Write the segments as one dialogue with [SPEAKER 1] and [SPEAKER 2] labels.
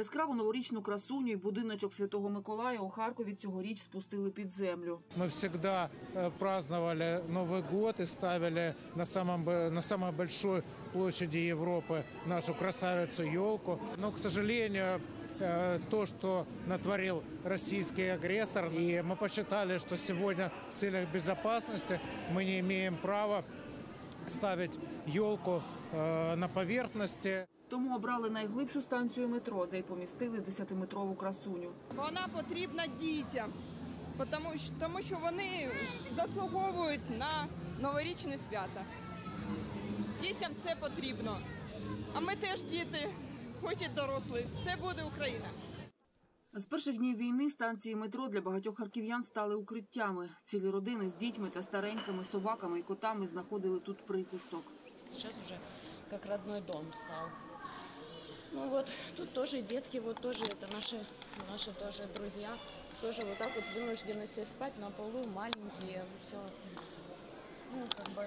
[SPEAKER 1] Яскраву новорічну красуню і будиночок Святого Миколая у Харкові цьогоріч спустили під землю.
[SPEAKER 2] Мы всегда праздновали Новый год и ставили на самой большой площади Европы нашу красавицу-елку. Но, к сожалению, то, что натворил российский агрессор, и мы посчитали, что сегодня в целях безопасности мы не имеем права ставить елку на поверхности.
[SPEAKER 1] Тому обрали найглибшу станцію метро, де й помістили 10-метрову красуню.
[SPEAKER 3] Вона потрібна дітям, тому що вони заслуговують на новорічне свято. Дітям це потрібно. А ми теж діти, хоч і дорослі. Все буде Україна.
[SPEAKER 1] З перших днів війни станції метро для багатьох харків'ян стали укриттями. Цілі родини з дітьми та старенькими собаками і котами знаходили тут прихисток.
[SPEAKER 4] Сейчас уже как родной дом стал. Ну вот, тут тоже детки, вот тоже это наши тоже друзья. Тоже вот так вот вынуждены все спать на полу, маленькие, все. Ну, как бы,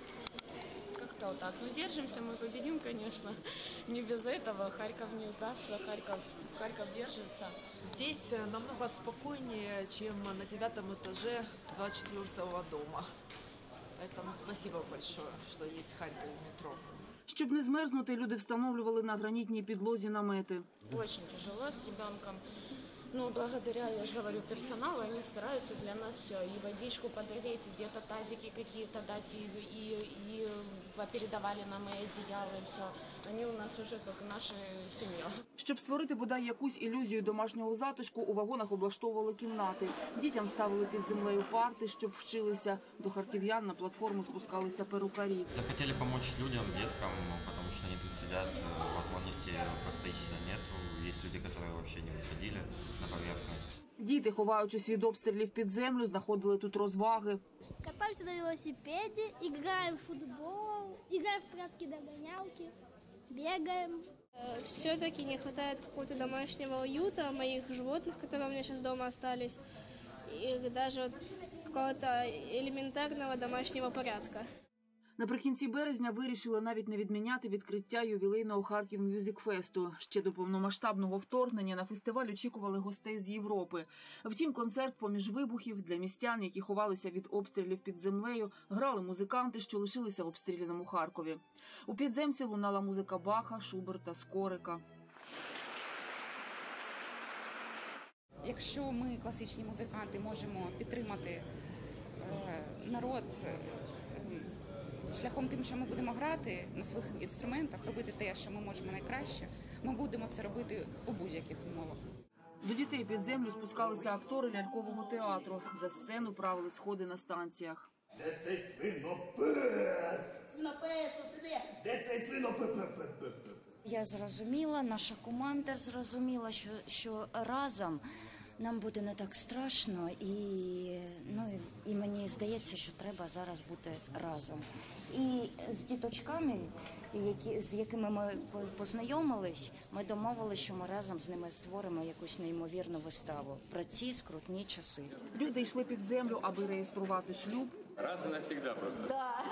[SPEAKER 4] как-то вот так. Ну, держимся, мы победим, конечно. Не без этого. Харьков не сдастся, Харьков держится.
[SPEAKER 5] Здесь намного спокойнее, чем на 9 этаже 24-го дома. Поэтому спасибо большое, что есть Харьков метро.
[SPEAKER 1] Щоб не змерзнути, люди встановлювали на гранітній підлозі намети.
[SPEAKER 4] Очень тяжело с ребенком. Но благодаря, я же говорю, персоналу, они стараются для нас все. И водичку подогреть, и где-то тазики какие-то дать, и передавали нам и одеяло, и все. Они у нас уже как наша семья.
[SPEAKER 1] Щоб створити бодай якусь ілюзію домашнього затишку, у вагонах облаштовували кімнати. Дітям ставили під землею парти, щоб вчилися. До харків'ян на платформу спускалися перукарі.
[SPEAKER 6] Захотели помочь людям, деткам, потому что они тут сидят, возможности постричься нету. Есть люди, которые вообще не выходили на поверхность.
[SPEAKER 1] Діти, ховаючись від обстрілів під землю, знаходили тут розваги.
[SPEAKER 7] Катаемся на велосипеде, играем в футбол, играем в прятки-догонялки, бегаем. Все-таки не хватает какого-то домашнего уюта, моих животных, которые у меня сейчас дома остались, и даже вот какого-то элементарного домашнего порядка.
[SPEAKER 1] Наприкінці березня вирішили навіть не відміняти відкриття ювілейного Харків М'юзик Фесту. Ще до повномасштабного вторгнення на фестиваль очікували гостей з Європи. Втім, концерт поміж вибухів для містян, які ховалися від обстрілів під землею, грали музиканти, що лишилися в обстріляному Харкові. У підземці лунала музика Баха, Шуберта, Скорика.
[SPEAKER 8] Якщо ми, класичні музиканти, можемо підтримати народ шляхом тим, що ми будемо грати на своїх інструментах, робити те, що ми можемо найкраще, ми будемо це робити у будь-яких умовах.
[SPEAKER 1] До дітей під землю спускалися актори лялькового театру. За сцену правили сходи на станціях.
[SPEAKER 9] Де цей свинопес? Свинопесу, ти де? Де цей свинопес?
[SPEAKER 10] Я зрозуміла, наша команда зрозуміла, що разом нам буде не так страшно, і мені здається, що треба зараз бути разом. І з діточками, з якими ми познайомились, ми домовилися, що ми разом з ними створимо якусь неймовірну виставу про ці скрутні часи.
[SPEAKER 1] Люди йшли під землю, аби реєструвати шлюб.
[SPEAKER 11] Раз і навсегда просто.
[SPEAKER 1] Да.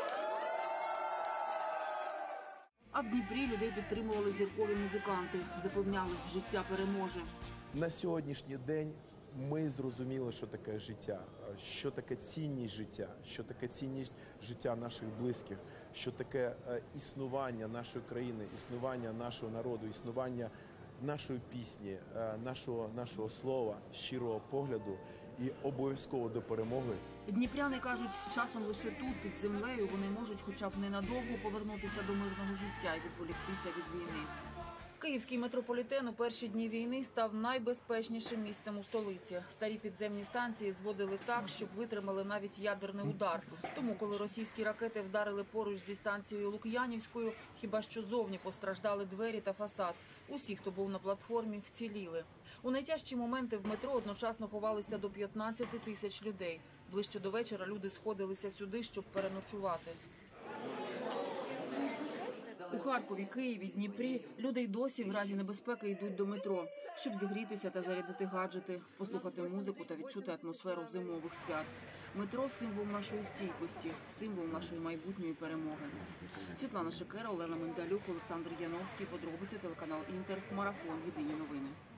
[SPEAKER 1] А в Дніпрі людей підтримували зіркові музиканти. Запевняли, життя переможе.
[SPEAKER 12] На сьогоднішній день ми зрозуміли, що таке життя, що таке цінність життя, що таке цінність життя наших близьких, що таке існування нашої країни, існування нашого народу, існування нашої пісні, нашого слова, щирого погляду і обов'язково до перемоги.
[SPEAKER 1] Дніпряни кажуть, часом лише тут, під землею, вони можуть хоча б ненадовго повернутися до мирного життя і відволіктися від війни. Київський метрополітен у перші дні війни став найбезпечнішим місцем у столиці. Старі підземні станції зводили так, щоб витримали навіть ядерний удар. Тому, коли російські ракети вдарили поруч зі станцією Лук'янівською, хіба що зовні постраждали двері та фасад. Усі, хто був на платформі, вціліли. У найтяжчі моменти в метро одночасно ховалися до 15 тисяч людей. Ближче до вечора люди сходилися сюди, щоб переночувати. У Харкові, Києві, Дніпрі люди й досі в разі небезпеки йдуть до метро, щоб зігрітися та зарядити гаджети, послухати музику та відчути атмосферу зимових свят. Метро – символ нашої стійкості, символ нашої майбутньої перемоги. Світлана Шикера, Олена Мендалюк, Олександр Яновський. Подробиці, телеканал Інтер. Марафон. Єдині новини.